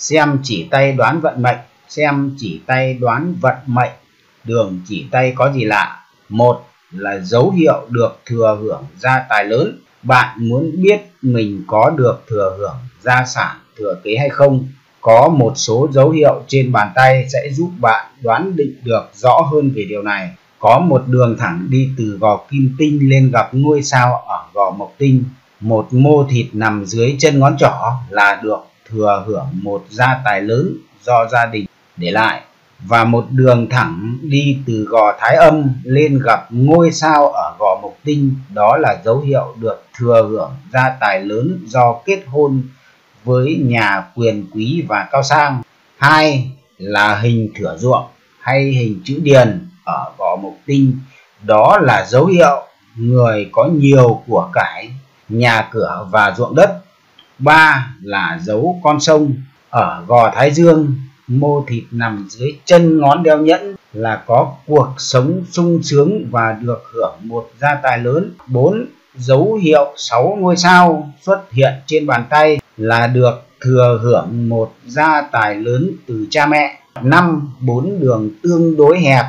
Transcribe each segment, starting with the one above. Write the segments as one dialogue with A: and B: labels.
A: Xem chỉ tay đoán vận mệnh. Xem chỉ tay đoán vận mệnh. Đường chỉ tay có gì lạ? Một là dấu hiệu được thừa hưởng gia tài lớn. Bạn muốn biết mình có được thừa hưởng gia sản thừa kế hay không? Có một số dấu hiệu trên bàn tay sẽ giúp bạn đoán định được rõ hơn về điều này. Có một đường thẳng đi từ gò kim tinh lên gặp ngôi sao ở gò mộc tinh. Một mô thịt nằm dưới chân ngón trỏ là được thừa hưởng một gia tài lớn do gia đình để lại. Và một đường thẳng đi từ gò thái âm lên gặp ngôi sao ở gò mộc tinh, đó là dấu hiệu được thừa hưởng gia tài lớn do kết hôn với nhà quyền quý và cao sang. Hai là hình thửa ruộng hay hình chữ điền ở gò mộc tinh, đó là dấu hiệu người có nhiều của cải, nhà cửa và ruộng đất. Ba là dấu con sông ở gò thái dương, mô thịt nằm dưới chân ngón đeo nhẫn là có cuộc sống sung sướng và được hưởng một gia tài lớn. 4. Dấu hiệu 6 ngôi sao xuất hiện trên bàn tay là được thừa hưởng một gia tài lớn từ cha mẹ. 5. 4 đường tương đối hẹp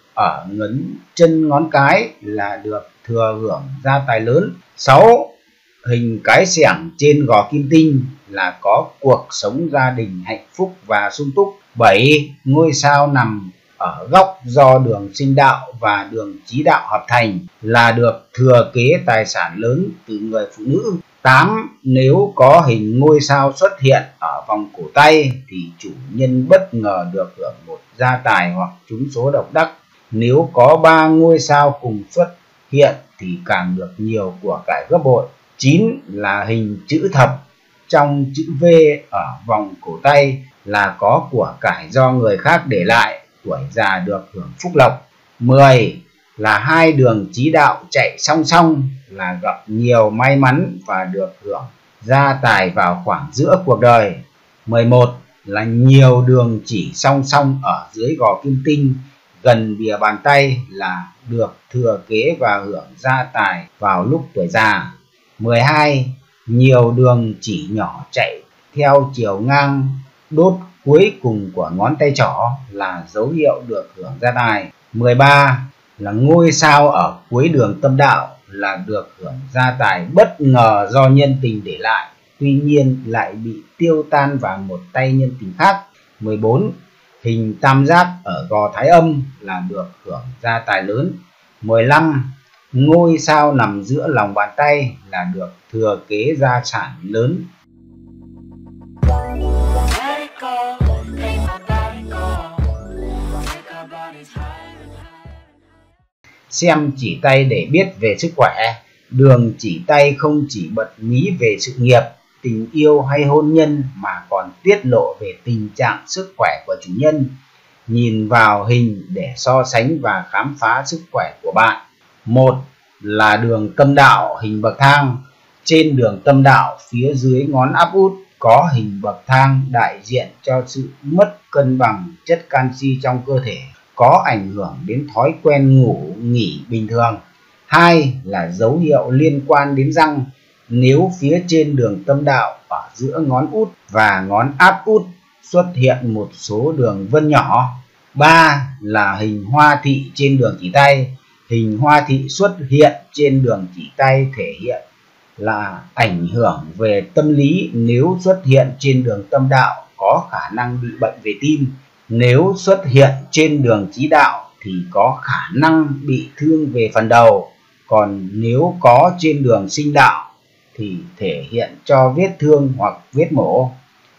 A: ở ngấn chân ngón cái là được thừa hưởng gia tài lớn. 6. Hình cái xẻng trên gò kim tinh là có cuộc sống gia đình hạnh phúc và sung túc. 7. Ngôi sao nằm ở góc do đường sinh đạo và đường chí đạo hợp thành là được thừa kế tài sản lớn từ người phụ nữ. 8. Nếu có hình ngôi sao xuất hiện ở vòng cổ tay thì chủ nhân bất ngờ được hưởng một gia tài hoặc trúng số độc đắc. Nếu có 3 ngôi sao cùng xuất hiện thì càng được nhiều của cải gấp bội. 9 là hình chữ thập trong chữ V ở vòng cổ tay là có của cải do người khác để lại, tuổi già được hưởng phúc lộc. 10 là 2 đường chí đạo chạy song song là gặp nhiều may mắn và được hưởng gia tài vào khoảng giữa cuộc đời. 11 là nhiều đường chỉ song song ở dưới gò kim tinh gần bìa bàn tay là được thừa kế và hưởng gia tài vào lúc tuổi già. 12. Nhiều đường chỉ nhỏ chạy theo chiều ngang đốt cuối cùng của ngón tay trỏ là dấu hiệu được hưởng gia tài. 13 là ngôi sao ở cuối đường tâm đạo là được hưởng gia tài bất ngờ do nhân tình để lại, tuy nhiên lại bị tiêu tan vào một tay nhân tình khác. 14. Hình tam giác ở gò thái âm là được hưởng gia tài lớn. 15. Ngôi sao nằm giữa lòng bàn tay là được thừa kế gia sản lớn. Xem chỉ tay để biết về sức khỏe. Đường chỉ tay không chỉ bật mí về sự nghiệp, tình yêu hay hôn nhân mà còn tiết lộ về tình trạng sức khỏe của chủ nhân. Nhìn vào hình để so sánh và khám phá sức khỏe của bạn. 1 là đường tâm đạo hình bậc thang. Trên đường tâm đạo phía dưới ngón áp út có hình bậc thang đại diện cho sự mất cân bằng chất canxi trong cơ thể, có ảnh hưởng đến thói quen ngủ nghỉ bình thường. 2 là dấu hiệu liên quan đến răng. Nếu phía trên đường tâm đạo ở giữa ngón út và ngón áp út xuất hiện một số đường vân nhỏ. 3 là hình hoa thị trên đường chỉ tay. Hình hoa thị xuất hiện trên đường chỉ tay thể hiện là ảnh hưởng về tâm lý. Nếu xuất hiện trên đường tâm đạo có khả năng bị bệnh về tim. Nếu xuất hiện trên đường chí đạo thì có khả năng bị thương về phần đầu. Còn nếu có trên đường sinh đạo thì thể hiện cho vết thương hoặc vết mổ.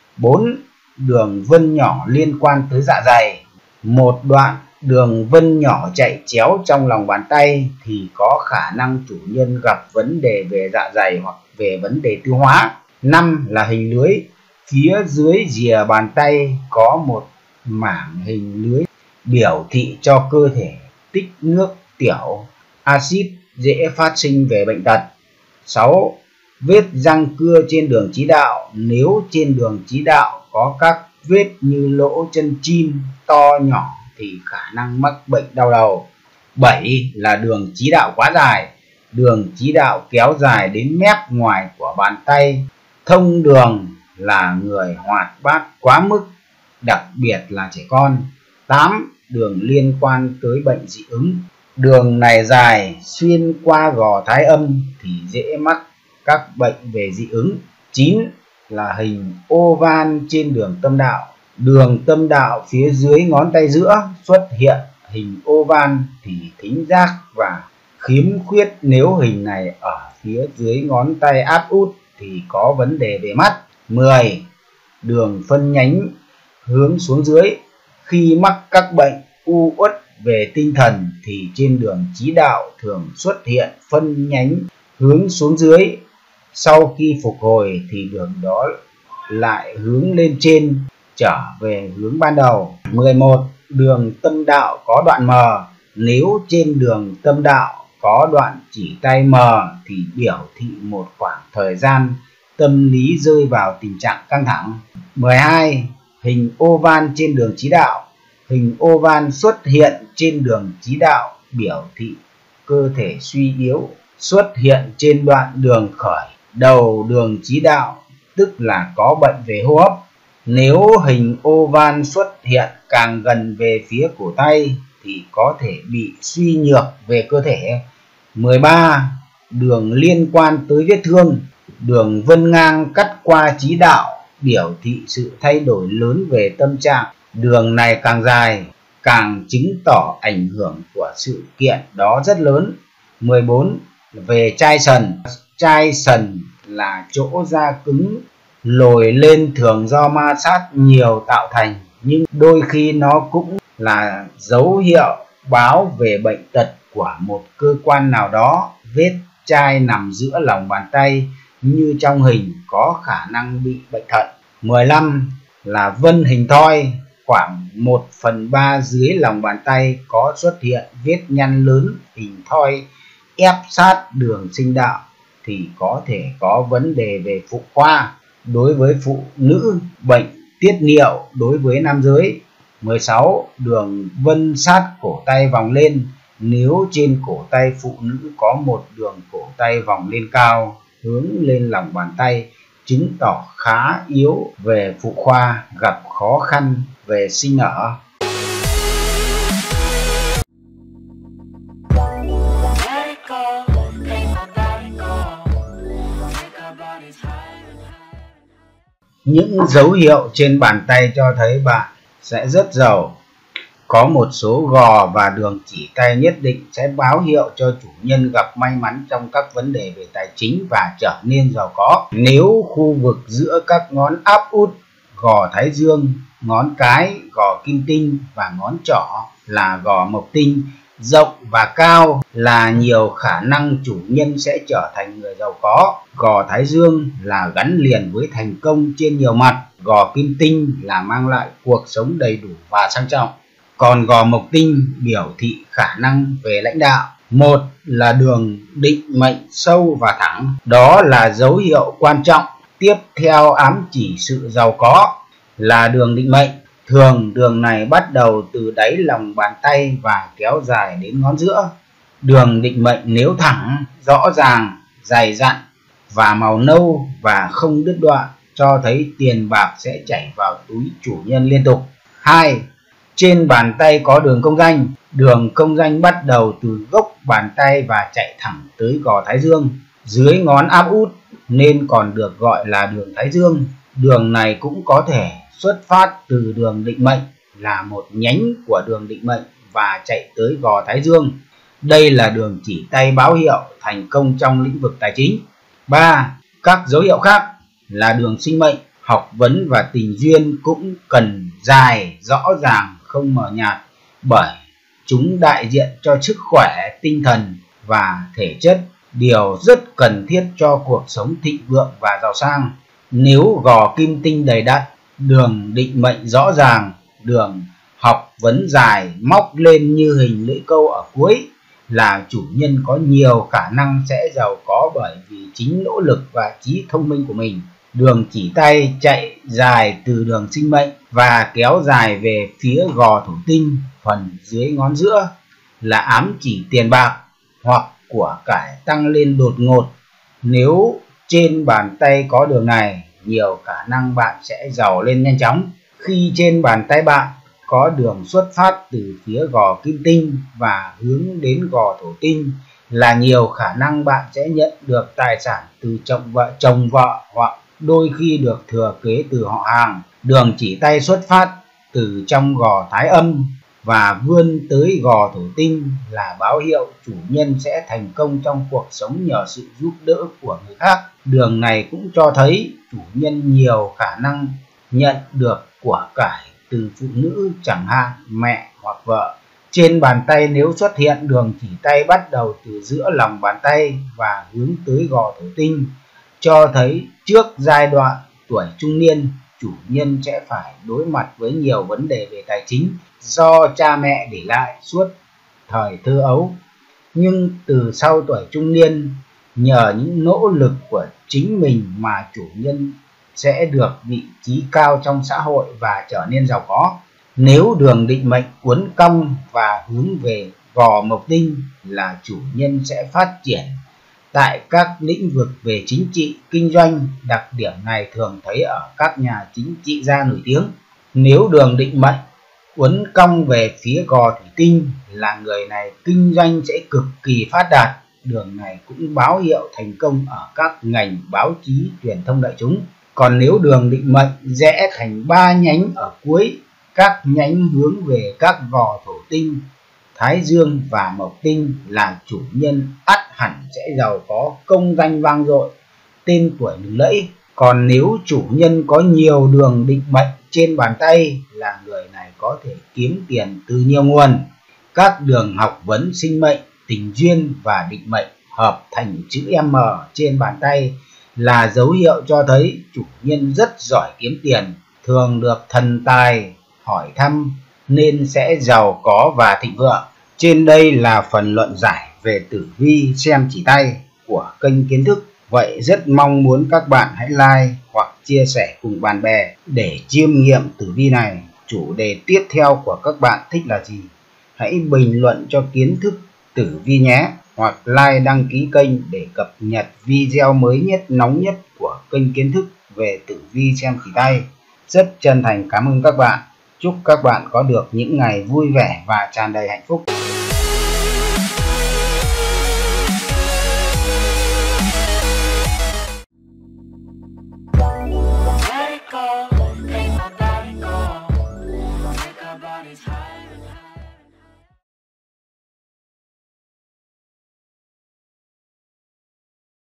A: 4. Đường vân nhỏ liên quan tới dạ dày. Một đoạn đường vân nhỏ chạy chéo trong lòng bàn tay thì có khả năng chủ nhân gặp vấn đề về dạ dày hoặc về vấn đề tiêu hóa. 5 là hình lưới. Phía dưới rìa bàn tay có một mảng hình lưới biểu thị cho cơ thể tích nước tiểu, axit dễ phát sinh về bệnh tật. 6. Vết răng cưa trên đường chí đạo. Nếu trên đường chí đạo có các vết như lỗ chân chim to nhỏ thì khả năng mắc bệnh đau đầu. 7 là đường chí đạo quá dài. Đường chí đạo kéo dài đến mép ngoài của bàn tay, thông đường là người hoạt bát quá mức, đặc biệt là trẻ con. 8. Đường liên quan tới bệnh dị ứng. Đường này dài xuyên qua gò thái âm thì dễ mắc các bệnh về dị ứng. 9. Là hình oval trên đường tâm đạo. Đường tâm đạo phía dưới ngón tay giữa xuất hiện hình oval thì thính giác và khiếm khuyết. Nếu hình này ở phía dưới ngón tay áp út thì có vấn đề về mắt. 10. Đường phân nhánh hướng xuống dưới. Khi mắc các bệnh u uất về tinh thần thì trên đường chí đạo thường xuất hiện phân nhánh hướng xuống dưới. Sau khi phục hồi thì đường đó lại hướng lên trên trở về hướng ban đầu. 11. Đường tâm đạo có đoạn mờ. Nếu trên đường tâm đạo có đoạn chỉ tay mờ thì biểu thị một khoảng thời gian tâm lý rơi vào tình trạng căng thẳng. 12. Hình oval trên đường chí đạo. Hình oval xuất hiện trên đường chí đạo biểu thị cơ thể suy yếu, xuất hiện trên đoạn đường khởi đầu đường chí đạo, tức là có bệnh về hô hấp. Nếu hình oval xuất hiện càng gần về phía cổ tay thì có thể bị suy nhược về cơ thể. 13. Đường liên quan tới vết thương. Đường vân ngang cắt qua chí đạo biểu thị sự thay đổi lớn về tâm trạng. Đường này càng dài càng chứng tỏ ảnh hưởng của sự kiện đó rất lớn. 14. Về chai sần. Chai sần là chỗ da cứng lồi lên, thường do ma sát nhiều tạo thành, nhưng đôi khi nó cũng là dấu hiệu báo về bệnh tật của một cơ quan nào đó. Vết chai nằm giữa lòng bàn tay như trong hình có khả năng bị bệnh thận. 15. Là vân hình thoi. Khoảng 1/3 dưới lòng bàn tay có xuất hiện vết nhăn lớn hình thoi ép sát đường sinh đạo thì có thể có vấn đề về phụ khoa đối với phụ nữ, bệnh tiết niệu đối với nam giới. 16. Đường vân sát cổ tay vòng lên. Nếu trên cổ tay phụ nữ có một đường cổ tay vòng lên cao hướng lên lòng bàn tay, chứng tỏ khá yếu về phụ khoa, gặp khó khăn về sinh nở. Những dấu hiệu trên bàn tay cho thấy bạn sẽ rất giàu. Có một số gò và đường chỉ tay nhất định sẽ báo hiệu cho chủ nhân gặp may mắn trong các vấn đề về tài chính và trở nên giàu có. Nếu khu vực giữa các ngón áp út, gò thái dương, ngón cái, gò kim tinh và ngón trỏ là gò mộc tinh, rộng và cao là nhiều khả năng chủ nhân sẽ trở thành người giàu có. Gò thái dương là gắn liền với thành công trên nhiều mặt. Gò kim tinh là mang lại cuộc sống đầy đủ và sang trọng. Còn gò mộc tinh biểu thị khả năng về lãnh đạo. 1 là đường định mệnh sâu và thẳng. Đó là dấu hiệu quan trọng. Tiếp theo ám chỉ sự giàu có là đường định mệnh. Thường đường này bắt đầu từ đáy lòng bàn tay và kéo dài đến ngón giữa. Đường định mệnh nếu thẳng, rõ ràng, dày dặn và màu nâu và không đứt đoạn cho thấy tiền bạc sẽ chảy vào túi chủ nhân liên tục. 2. Trên bàn tay có đường công danh. Đường công danh bắt đầu từ gốc bàn tay và chạy thẳng tới gò thái dương dưới ngón áp út nên còn được gọi là đường thái dương. Đường này cũng có thể xuất phát từ đường định mệnh, là một nhánh của đường định mệnh và chạy tới gò thái dương. Đây là đường chỉ tay báo hiệu thành công trong lĩnh vực tài chính. 3. Các dấu hiệu khác là đường sinh mệnh. Học vấn và tình duyên cũng cần dài, rõ ràng, không mờ nhạt, bởi chúng đại diện cho sức khỏe, tinh thần và thể chất, điều rất cần thiết cho cuộc sống thịnh vượng và giàu sang. Nếu gò kim tinh đầy đặn, đường định mệnh rõ ràng, đường học vấn dài móc lên như hình lưỡi câu ở cuối, là chủ nhân có nhiều khả năng sẽ giàu có bởi vì chính nỗ lực và trí thông minh của mình. Đường chỉ tay chạy dài từ đường sinh mệnh và kéo dài về phía gò thổ tinh phần dưới ngón giữa là ám chỉ tiền bạc hoặc của cải tăng lên đột ngột. Nếu trên bàn tay có đường này, nhiều khả năng bạn sẽ giàu lên nhanh chóng. Khi trên bàn tay bạn có đường xuất phát từ phía gò kim tinh và hướng đến gò thổ tinh, là nhiều khả năng bạn sẽ nhận được tài sản từ chồng vợ hoặc đôi khi được thừa kế từ họ hàng. Đường chỉ tay xuất phát từ trong gò thái âm và vươn tới gò thổ tinh là báo hiệu chủ nhân sẽ thành công trong cuộc sống nhờ sự giúp đỡ của người khác. Đường này cũng cho thấy chủ nhân nhiều khả năng nhận được của cải từ phụ nữ, chẳng hạn mẹ hoặc vợ. Trên bàn tay nếu xuất hiện đường chỉ tay bắt đầu từ giữa lòng bàn tay và hướng tới gò thổ tinh, cho thấy trước giai đoạn tuổi trung niên, chủ nhân sẽ phải đối mặt với nhiều vấn đề về tài chính do cha mẹ để lại suốt thời thơ ấu. Nhưng từ sau tuổi trung niên, nhờ những nỗ lực của chính mình mà chủ nhân sẽ được vị trí cao trong xã hội và trở nên giàu có. Nếu đường định mệnh uốn cong và hướng về gò mộc tinh, là chủ nhân sẽ phát triển tại các lĩnh vực về chính trị, kinh doanh. Đặc điểm này thường thấy ở các nhà chính trị gia nổi tiếng. Nếu đường định mệnh uốn cong về phía gò thủy tinh, là người này kinh doanh sẽ cực kỳ phát đạt. Đường này cũng báo hiệu thành công ở các ngành báo chí, truyền thông đại chúng. Còn nếu đường định mệnh rẽ thành 3 nhánh ở cuối, các nhánh hướng về các gò thổ tinh, thái dương và mộc tinh, là chủ nhân ắt hẳn sẽ giàu có, công danh vang dội, tên tuổi lừng lẫy. Còn nếu chủ nhân có nhiều đường định mệnh trên bàn tay, là người này có thể kiếm tiền từ nhiều nguồn. Các đường học vấn, sinh mệnh, tình duyên và định mệnh hợp thành chữ M trên bàn tay là dấu hiệu cho thấy chủ nhân rất giỏi kiếm tiền, thường được thần tài hỏi thăm nên sẽ giàu có và thịnh vượng. Trên đây là phần luận giải về tử vi xem chỉ tay của kênh Kiến Thức. Vậy rất mong muốn các bạn hãy like hoặc chia sẻ cùng bạn bè để chiêm nghiệm tử vi này. Chủ đề tiếp theo của các bạn thích là gì? Hãy bình luận cho Kiến Thức tử vi nhé, hoặc like đăng ký kênh để cập nhật video mới nhất, nóng nhất của kênh Kiến Thức về tử vi xem chỉ tay. Rất chân thành cảm ơn các bạn. Chúc các bạn có được những ngày vui vẻ và tràn đầy hạnh phúc. Let it go, make my body go, make our bodies high.